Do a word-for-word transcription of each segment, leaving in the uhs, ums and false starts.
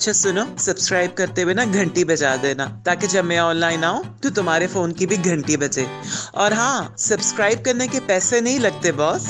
अच्छा सुनो, सब्सक्राइब करते हुए ना घंटी बजा देना, ताकि जब मैं ऑनलाइन आऊँ तो तुम्हारे फोन की भी घंटी बजे। और हाँ, सब्सक्राइब करने के पैसे नहीं लगते बॉस।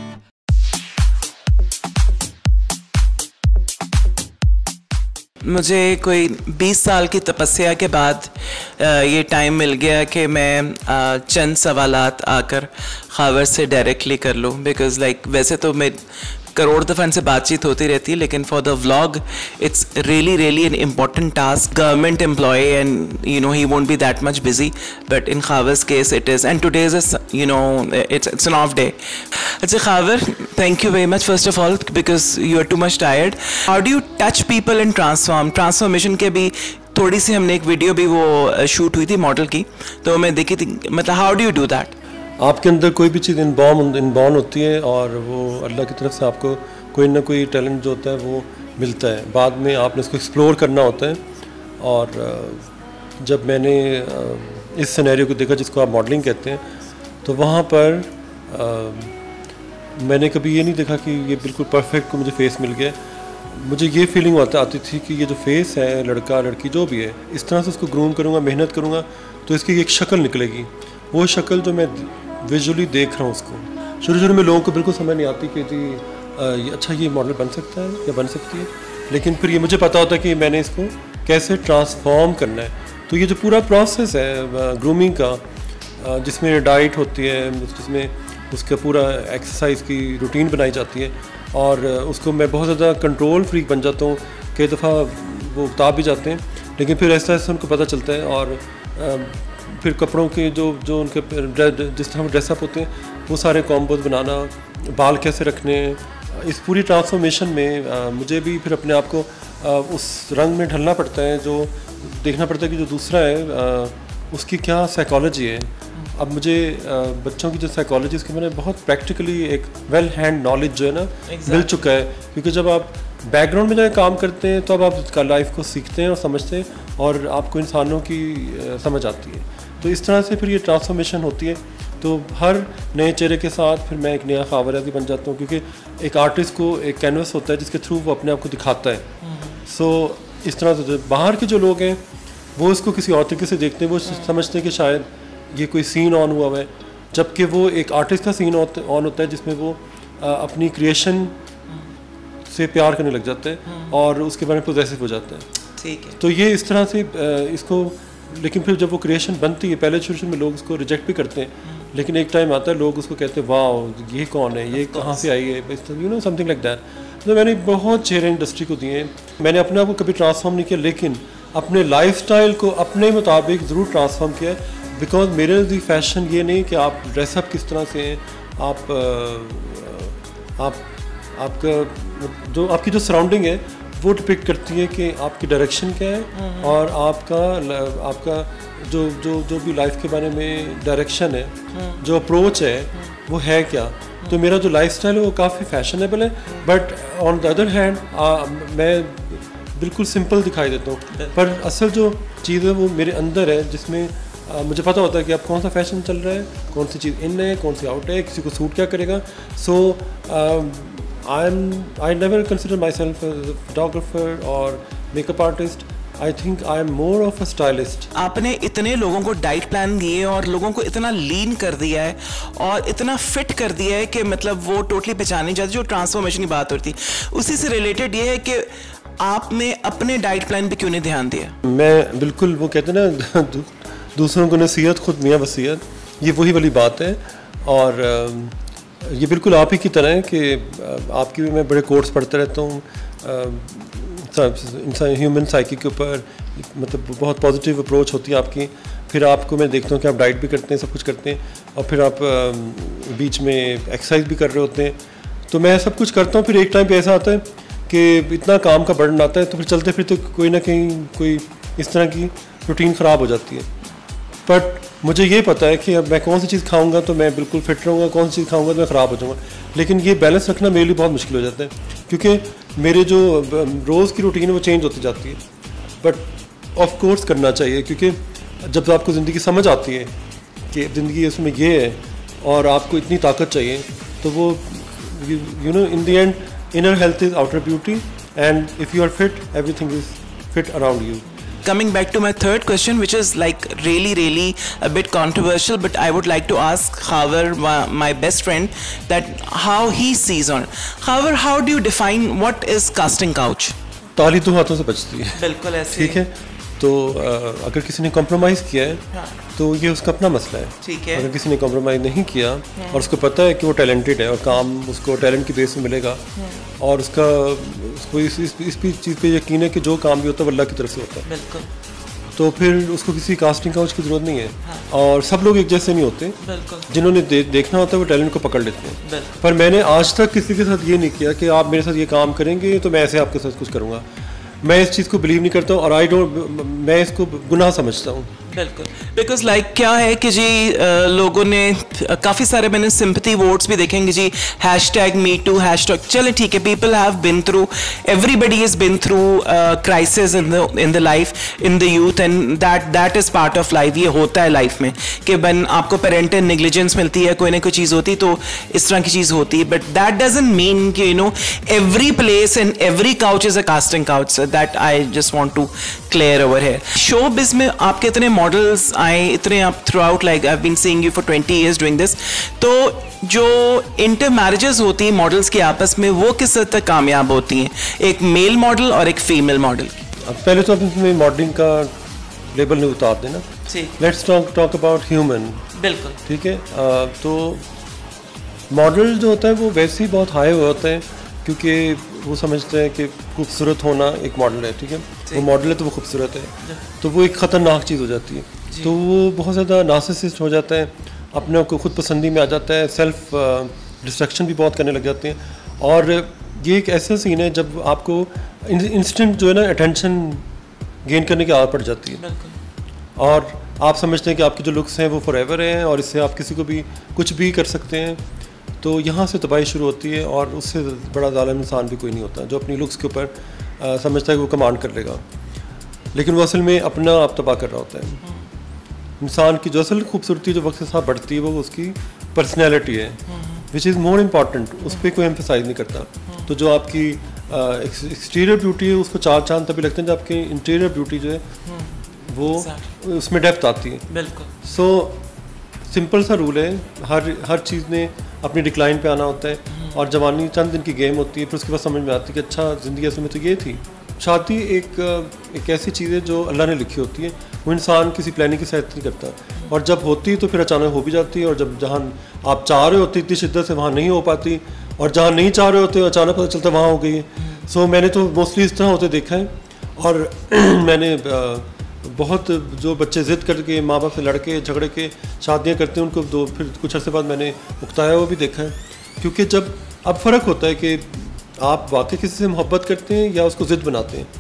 मुझे कोई बीस साल की तपस्या के बाद ये टाइम मिल गया कि मैं चंद सवालात आकर खावर से डायरेक्टली कर लूँ, बिकॉज़ लाइक वैसे तो मैं करोड़ दफ़ा इनसे बातचीत होती रहती है, लेकिन for the vlog it's really really an important task. Government employ and you know he won't be that much busy, but in Khawar's case it is, and today is you know it's it's an off day. अच्छा Khawar, thank you very much first of all because you are too much tired. How do you touch people and transform transformation के भी थोड़ी सी हमने एक video भी वो shoot हुई थी मॉडल की, तो मैं देखी थी, मतलब how do you do that? आपके अंदर कोई भी चीज़ इनबॉर्न इनबॉर्न होती है और वो अल्लाह की तरफ से आपको कोई ना कोई टैलेंट जो होता है वो मिलता है, बाद में आपने उसको एक्सप्लोर करना होता है। और जब मैंने इस सिनेरियो को देखा जिसको आप मॉडलिंग कहते हैं, तो वहाँ पर आ, मैंने कभी ये नहीं देखा कि ये बिल्कुल परफेक्ट को मुझे फेस मिल गया। मुझे ये फीलिंग आता आती थी कि ये जो फेस है, लड़का लड़की जो भी है, इस तरह से उसको ग्रूम करूँगा, मेहनत करूँगा तो इसकी एक शक्ल निकलेगी। वो शक्ल जो मैं विजुअली देख रहा हूँ उसको, शुरू शुरू में लोगों को बिल्कुल समझ नहीं आती कि जी ये अच्छा ये मॉडल बन सकता है या बन सकती है, लेकिन फिर ये मुझे पता होता है कि मैंने इसको कैसे ट्रांसफॉर्म करना है। तो ये जो पूरा प्रोसेस है ग्रूमिंग का, जिसमें डाइट होती है, जिसमें उसका पूरा एक्सरसाइज की रूटीन बनाई जाती है, और उसको मैं बहुत ज़्यादा कंट्रोल फ्रीक बन जाता हूँ। कई दफ़ा वो उतार भी जाते हैं, लेकिन फिर ऐसा ऐसा उनको पता चलता है। और फिर कपड़ों के जो जो उनके जिस तरह ड्रेसअप होते हैं, वो सारे कॉम्बोज बनाना, बाल कैसे रखने, इस पूरी ट्रांसफॉर्मेशन में आ, मुझे भी फिर अपने आप को आ, उस रंग में ढलना पड़ता है, जो देखना पड़ता है कि जो दूसरा है आ, उसकी क्या साइकोलॉजी है। अब मुझे आ, बच्चों की जो साइकोलॉजी इसके मैंने बहुत प्रैक्टिकली एक वेल हैंड नॉलेज जो है ना exactly. मिल चुका है, क्योंकि जब आप बैकग्राउंड में जाके काम करते हैं तो अब आप इसका लाइफ को सीखते हैं और समझते हैं, और आपको इंसानों की समझ आती है। तो इस तरह से फिर ये ट्रांसफॉर्मेशन होती है। तो हर नए चेहरे के साथ फिर मैं एक नया ख़ावर रियाज़ बन जाता हूँ, क्योंकि एक आर्टिस्ट को एक कैनवस होता है जिसके थ्रू वो अपने आप को दिखाता है। सो so, इस तरह से बाहर के जो लोग हैं वो इसको किसी और तरीके से देखते हैं, वो समझते हैं कि शायद ये कोई सीन ऑन हुआ है, जबकि वो एक आर्टिस्ट का सीन ऑन होता है जिसमें वो अपनी क्रिएशन से प्यार करने लग जाते हैं और उसके बारे में पॉजेसिव हो जाते हैं। ठीक है। तो ये इस तरह से इसको, लेकिन फिर जब वो क्रिएशन बनती है, पहले शुरू शुरू में लोग उसको रिजेक्ट भी करते हैं, लेकिन एक टाइम आता है लोग उसको कहते हैं वाह ये कौन है, ये कहाँ से आई है, you know something like that. तो मैंने बहुत चेहरे इंडस्ट्री को दिए हैं, मैंने अपने आप को कभी ट्रांसफॉर्म नहीं किया, लेकिन अपने लाइफस्टाइल को अपने मुताबिक ज़रूर ट्रांसफॉर्म किया। बिकॉज मेरे नज़दीक फैशन ये नहीं कि आप ड्रेसअप किस तरह से हैं, आप आप आपका जो आपकी जो सराउंडिंग है वो डिपिक्ट करती है कि आपकी डायरेक्शन क्या है, और आपका आपका जो जो जो भी लाइफ के बारे में डायरेक्शन है, जो अप्रोच है वो है क्या। तो मेरा जो लाइफस्टाइल है वो काफ़ी फैशनेबल है, but on the other hand मैं बिल्कुल सिंपल दिखाई देता हूँ, पर असल जो चीज़ है वो मेरे अंदर है, जिसमें आ, मुझे पता होता है कि अब कौन सा फैशन चल रहा है, कौन सी चीज़ इन है, कौन सी आउट है, किसी को सूट क्या करेगा। So I am I never consider myself as a photographer और makeup artist. I think I am more of a stylist. आपने इतने लोगों को डाइट प्लान दिए और लोगों को इतना लीन कर दिया है और इतना फिट कर दिया है कि मतलब वो टोटली पहचान नहीं जाती। जो ट्रांसफॉर्मेशन की बात होती है उसी से रिलेटेड ये है कि आपने अपने डाइट प्लान पे क्यों नहीं ध्यान दिया? मैं बिल्कुल, वो कहते हैं ना दूसरों को नसीहत खुद मियाँ वसीयत, ये वही वाली बात है। और ये बिल्कुल आप ही की तरह है कि आपकी भी मैं बड़े कोर्स पढ़ते रहता हूँ इंसान ह्यूमन साइकी के ऊपर, मतलब बहुत पॉजिटिव अप्रोच होती है आपकी। फिर आपको मैं देखता हूँ कि आप डाइट भी करते हैं, सब कुछ करते हैं, और फिर आप बीच में एक्सरसाइज भी कर रहे होते हैं। तो मैं सब कुछ करता हूँ, फिर एक टाइम पे ऐसा आता है कि इतना काम का बर्डन आता है, तो फिर चलते फिर तो कोई ना कहीं कोई इस तरह की रूटीन ख़राब हो जाती है। बट मुझे ये पता है कि अब मैं कौन सी चीज़ खाऊंगा तो मैं बिल्कुल फिट रहूँगा, कौन सी चीज़ खाऊंगा तो मैं ख़राब हो जाऊँगा। लेकिन ये बैलेंस रखना मेरे लिए बहुत मुश्किल हो जाता है, क्योंकि मेरे जो रोज़ की रूटीन है वो चेंज होती जाती है। बट ऑफ कोर्स करना चाहिए, क्योंकि जब आपको ज़िंदगी समझ आती है कि ज़िंदगी इसमें ये है और आपको इतनी ताकत चाहिए, तो वो you know in the end inner health is outer beauty, and if you are fit, everything is fit around you. Coming back to my third question, which is like really, really a bit controversial, but I would like to ask Khawar, my, my best friend, that how he sees on. Khawar, how do you define what is casting couch? ताली दो हाथों से बचती है, बिल्कुल ऐसे, ठीक है। तो अगर किसी ने कॉम्प्रोमाइज़ किया है, हाँ, तो ये उसका अपना मसला है, ठीक है। अगर किसी ने कॉम्प्रोमाइज़ नहीं किया और उसको पता है कि वो टैलेंटेड है और काम उसको टैलेंट की बेस पे मिलेगा और उसका उसको इस इस, इस चीज़ पे यकीन है कि जो काम भी होता है वो अल्लाह की तरफ से होता है, बिल्कुल, तो फिर उसको किसी कास्टिंग काउच की ज़रूरत नहीं है। हाँ। और सब लोग एक जैसे नहीं होते, जिन्होंने दे, देखना होता है वो टैलेंट को पकड़ लेते हैं। पर मैंने आज तक किसी के साथ ये नहीं किया कि आप मेरे साथ ये काम करेंगे तो मैं ऐसे आपके साथ कुछ करूँगा। मैं इस चीज़ को बिलीव नहीं करता हूँ और आई डोंट, मैं इसको गुनाह समझता हूँ। बिल्कुल, बिकॉज लाइक like, क्या है कि जी आ, लोगों ने काफ़ी सारे मैंने सिंपथी वोट्स भी देखेंगे जी, hashtag me too, hashtag, चले ठीक है, people have been through, everybody is been through crisis in the in the life, in the youth, and that that is part of life. ये होता है life में कि बन आपको पेरेंटल नेग्लिजेंस मिलती है, कोई ना कोई चीज़ होती तो इस तरह की चीज़ होती है, बट दैट डजंट मीन कि you know every place and every couch is a casting couch. That I just want to clear over here. Showbiz में आपके इतने मॉडल्स आए, इतने आप throughout, like I have been seeing you for twenty years doing this, तो जो inter marriages होती हैं मॉडल्स के आपस में, वो किस हद तक कामयाब होती हैं, एक मेल मॉडल और एक फीमेल मॉडल की? पहले तो अपने मॉडलिंग का लेबल नहीं उतार देना, let's talk talk about human. बिल्कुल ठीक है। आ, तो मॉडल जो होता है वो वैसे ही बहुत हाई हुए होते हैं क्योंकि वो समझते हैं कि खूबसूरत होना एक मॉडल है, ठीक है, वो मॉडल है तो वो खूबसूरत है, तो वो एक ख़तरनाक चीज़ हो जाती है, तो वो बहुत ज़्यादा नार्सिसिस्ट हो जाता है, अपने आप को खुद पसंदी में आ जाता है, सेल्फ डिस्ट्रक्शन भी बहुत करने लग जाते हैं। और ये एक ऐसा सीन है जब आपको इंस्टेंट जो है ना अटेंशन गेन करने की आदत पड़ जाती है और आप समझते हैं कि आपके जो लुक्स हैं वो फॉरएवर हैं और इससे आप किसी को भी कुछ भी कर सकते हैं, तो यहाँ से तबाही शुरू होती है और उससे बड़ा ज़ालिम इंसान भी कोई नहीं होता जो अपनी लुक्स के ऊपर समझता है कि वो कमांड कर लेगा, लेकिन वो असल में अपना आप तबाह कर रहा होता है। इंसान की जो असल खूबसूरती जो वक्त के साथ बढ़ती है वो उसकी पर्सनैलिटी है, विच इज़ मोर इम्पॉर्टेंट, उस पर कोई एम्फसाइज नहीं करता। तो जो आपकी एक्सटीरियर ब्यूटी है उसको चार चांद तभी लगते हैं जब आपकी इंटीरियर ब्यूटी जो है वो उसमें डेप्थ आती है। बिल्कुल। सो सिंपल सा रूल है, हर हर चीज़ ने अपनी डिक्लाइन पे आना होता है और जवानी चंद दिन की गेम होती है, फिर उसके बाद समझ में आती है कि अच्छा ज़िंदगी असल में तो ये थी। शादी एक एक ऐसी चीज़ है जो अल्लाह ने लिखी होती है, वो इंसान किसी प्लानिंग की सहायता नहीं करता और जब होती है तो फिर अचानक हो भी जाती है और जब जहाँ आप चाह रहे होते इतनी शिद्दत से वहाँ नहीं हो पाती और जहाँ नहीं चाह रहे होते अचानक पता चलता वहाँ हो गई है। सो so, मैंने तो मोस्टली इस तरह होते देखा है और मैंने बहुत जो बच्चे ज़िद करके माँ बाप से लड़के झगड़े के शादियाँ करते हैं उनको दो फिर कुछ अर्से बाद मैंने उकताया हुआ भी देखा है, क्योंकि जब अब फ़र्क होता है कि आप वाकई किसी से मोहब्बत करते हैं या उसको ज़िद बनाते हैं,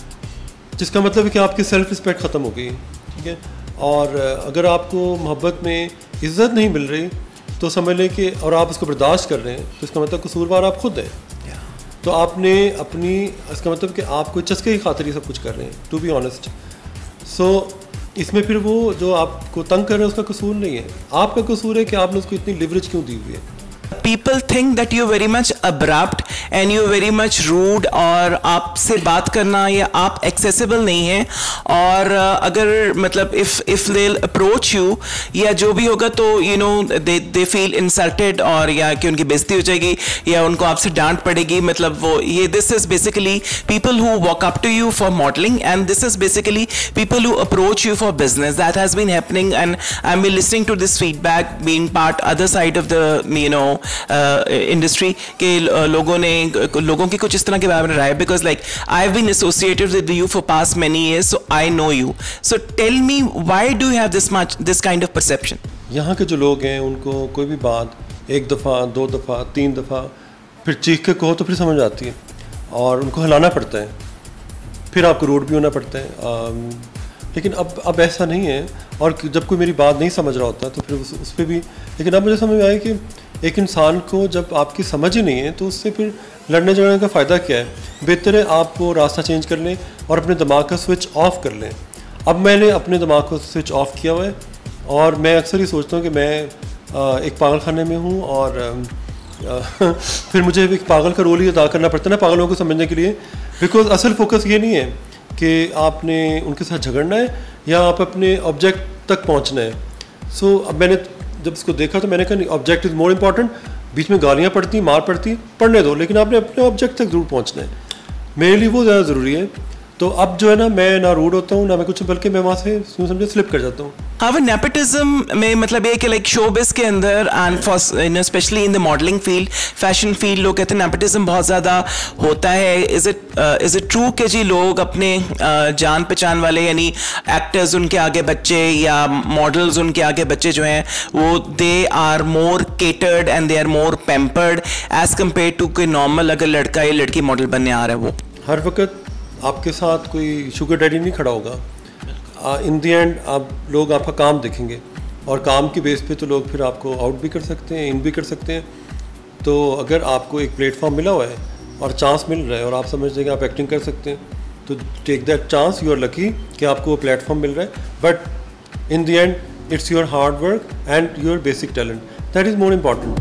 जिसका मतलब है कि आपकी सेल्फ़ रिस्पेक्ट ख़त्म हो गई, ठीक है। और अगर आपको मोहब्बत में इज़्ज़त नहीं मिल रही तो समझ लें कि और आप उसको बर्दाश्त कर रहे हैं तो इसका मतलब कसूरवार आप खुद हैं। तो आपने अपनी इसका मतलब कि आप कोई चस्के की खातिर ये सब कुछ कर रहे हैं, टू बी ऑनेस्ट। सो इसमें फिर वो जो आपको तंग कर रहे हैं उसका कसूर नहीं है, आपका कसूर है कि आपने उसको इतनी लिवरेज क्यों दी हुई है। People think that you're very much abrupt and you're very much rude और आपसे बात करना या आप accessible नहीं हैं और अगर मतलब if if they'll approach you या जो भी होगा तो you know they they feel insulted और या कि उनकी बेइज्जती हो जाएगी या उनको आपसे डांट पड़ेगी, मतलब वो ये this is basically people who walk up to you for modeling and this is basically people who approach you for business. That has been happening and I've been listening to this feedback being part other side of the you know industry uh, के uh, लोगों ने लोगों की कुछ इस तरह के बारे में राय, because like I have been associated with you for past many years so I know you, so tell me why do you have this much this kind of perception? यहाँ के जो लोग हैं उनको कोई भी बात एक दफ़ा दो दफ़ा तीन दफ़ा फिर चीख के कहो तो फिर समझ आती है और उनको हिलाना पड़ता है, फिर आपको रोड भी होना पड़ता है। आ, लेकिन अब अब ऐसा नहीं है और जब कोई मेरी बात नहीं समझ रहा होता तो फिर उस, उस पर भी, लेकिन अब मुझे समझ में आया कि एक इंसान को जब आपकी समझ ही नहीं है तो उससे फिर लड़ने झगड़ने का फ़ायदा क्या है। बेहतर है आप वो रास्ता चेंज कर लें और अपने दिमाग का स्विच ऑफ कर लें। अब मैंने अपने दिमाग को स्विच ऑफ किया हुआ है और मैं अक्सर ही सोचता हूँ कि मैं एक पागल खाने में हूँ और फिर मुझे एक पागल का रोल ही अदा करना पड़ता है ना पागलों को समझने के लिए। बिकॉज असल फोकस ये नहीं है कि आपने उनके साथ झगड़ना है या आप अपने ऑब्जेक्ट तक पहुंचना है. सो so, अब मैंने जब इसको देखा तो मैंने कहा नहीं, ऑब्जेक्ट इज़ मोर इम्पॉर्टेंट. बीच में गालियाँ पड़ती, मार पड़ती, पढ़ने दो, लेकिन आपने अपने ऑब्जेक्ट तक ज़रूर पहुंचना है. मेरे लिए वो ज़्यादा ज़रूरी है. तो अब जो है ना, मैं ना रूड होता हूँ ना मैं कुछ, बल्कि मैं वहाँ से यूँ समझे स्लिप कर जाता हूँ. हाँ, नेपोटिज्म में मतलब ये कि लाइक शोबिज़ के अंदर and for specially in the modelling field, fashion field, लोग कहते हैं नेपोटिज्म बहुत ज़्यादा होता है. Is it is it true कि जी लोग अपने uh, जान पहचान वाले यानी एक्टर्स उनके आगे बच्चे या मॉडल्स उनके आगे बच्चे जो हैं वो they are more catered and they are more pampered as compare to कोई नॉर्मल अगर लड़का या लड़की मॉडल बनने आ रहा है? वो हर वक्त आपके साथ कोई शुगर डैडी नहीं खड़ा होगा. इन दी एंड आप लोग आपका काम देखेंगे और काम की बेस पे तो लोग फिर आपको आउट भी कर सकते हैं, इन भी कर सकते हैं. तो अगर आपको एक प्लेटफॉर्म मिला हुआ है और चांस मिल रहा है और आप समझ रहे हैं आप एक्टिंग कर सकते हैं, तो take that chance. You are lucky कि आपको वो प्लेटफॉर्म मिल रहा है. But in the end it's your hard work and your basic talent that is more important.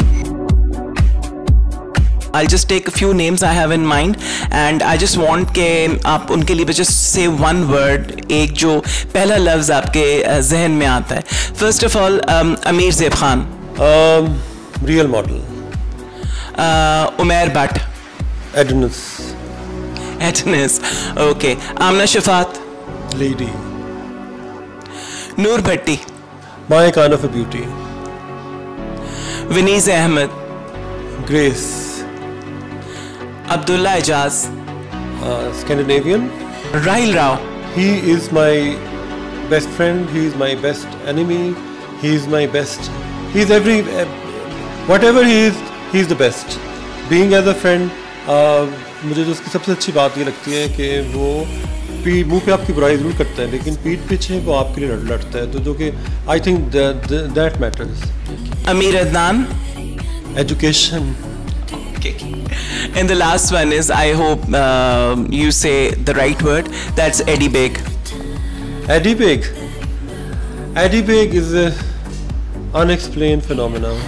I'll just take a few names I have in mind and I just want के आप उनके लिए just say one word, एक जो पहला लफ्ज़ आपके जहन में आता है. First of all, um, Amir Zeb Khan. um, real model. uh, Umair Bhatt. Edness. Edness. Okay. Amna Shafat. Lady. Noor Bhatti. My kind of a beauty. विनीज़ Ahmed. Grace. Abdullah Ejaz. uh, Scandinavian. Raheel Rao. He is my best friend. He is my best enemy. He is my best. He is every uh, whatever he is. He is the best. Being as a friend, uh, मुझे जो उसकी सबसे अच्छी बात ये लगती है कि वो पीठ मुंह पे आपकी बुराई ज़रूर करता है लेकिन पीठ पीछे वो आपके लिए लड़ लड़ता है. तो जो कि आई थिंक दैट मैटर्स. अमीर Adnan. Education. And the last one is, I hope uh, you say the right word. That's Eddy Baig. Eddy Baig. Eddy Baig is a unexplained phenomenon.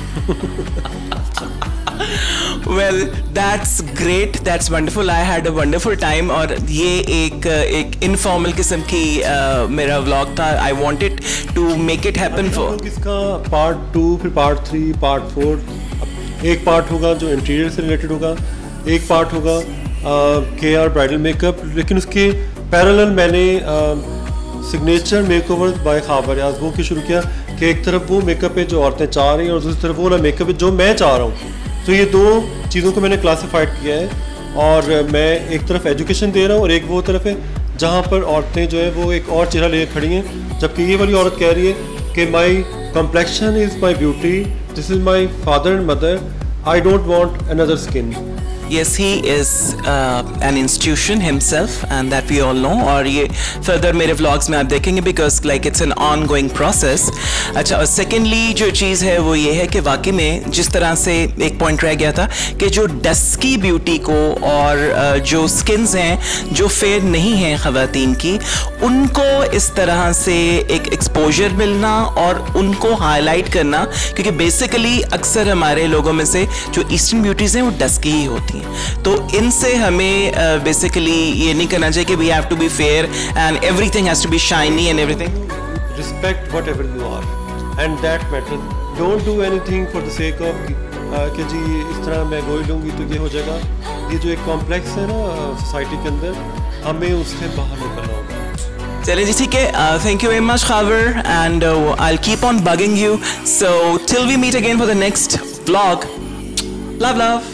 Well, that's great. That's wonderful. I had a wonderful time. और ये एक एक informal किस्म की uh, मेरा vlog था. I wanted to make it happen for. इसका part two, फिर part three, part four. एक पार्ट होगा जो इंटीरियर से रिलेटेड होगा, एक पार्ट होगा के आर ब्राइडल मेकअप, लेकिन उसके पैरेलल मैंने signature makeover by Khawar Riaz वो क्यों शुरू किया कि एक तरफ वो मेकअप है जो औरतें चाह रही हैं और दूसरी तरफ वो वाला मेकअप है जो मैं चाह रहा हूँ. तो ये दो चीज़ों को मैंने क्लासीफाइड किया है और मैं एक तरफ एजुकेशन दे रहा हूँ और एक वो तरफ है जहाँ पर औरतें जो है वो एक और चेहरा लेकर खड़ी हैं, जबकि ये वाली औरत कह रही है कि my complexion is my beauty, this is my father and mother, I don't want another skin. Yes, he is uh, an institution himself and that we all know. और ये further मेरे vlogs में आप देखेंगे because like it's an ongoing process. अच्छा, और secondly जो चीज़ है वो ये है कि वाकई में जिस तरह से एक point रह गया था कि जो dusky beauty को और uh, जो skins हैं जो fair नहीं हैं ख़वातीन की, उनको इस तरह से एक exposure मिलना और उनको highlight करना, क्योंकि basically अक्सर हमारे लोगों में से जो eastern beauties हैं वो dusky ही होती हैं. तो इनसे हमें बेसिकली uh, ये नहीं करना चाहिए कि we have to be fair and everything has to be shiny and everything. Respect whatever you are and that matters. Don't do anything for the sake of कि जी इस तरह मैं गोई लूँगी तो ये हो जाएगा. ये जो एक कॉम्प्लेक्स है ना सोसाइटी के अंदर, हमें उससे बाहर निकलना होगा. चलिए जी, ठीक है. Thank you very much Khawar and I will keep on bugging you. So till we meet again for the next vlog. Love love.